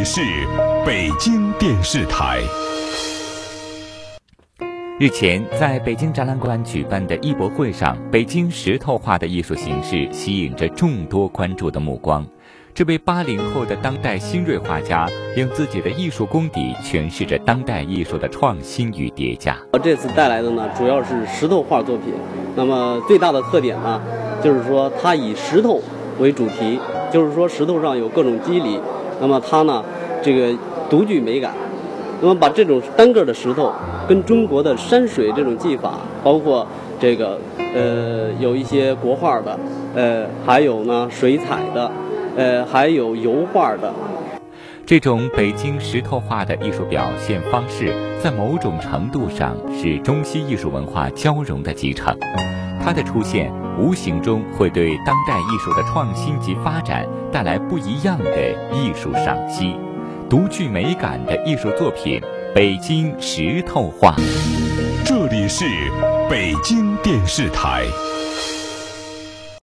是北京电视台。 日前，在北京展览馆举办的艺博会上，北京石头画的艺术形式吸引着众多关注的目光。这位80后的当代新锐画家，用自己的艺术功底诠释着当代艺术的创新与叠加。 我这次带来的呢，主要是石头画作品。那么最大的特点呢，就是说它以石头为主题，就是说石头上有各种肌理，那么它呢，这个独具美感。那么把这种单个的石头跟中国的山水这种技法，包括这个有一些国画的，还有呢水彩的，还有油画的。 这种北京石头画的艺术表现方式，在某种程度上是中西艺术文化交融的集成。它的出现，无形中会对当代艺术的创新及发展带来不一样的艺术商机。独具美感的艺术作品，北京石头画。 这里是北京电视台。